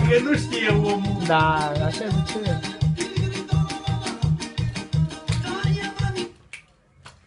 că nu știe omul. Da, așa zice el.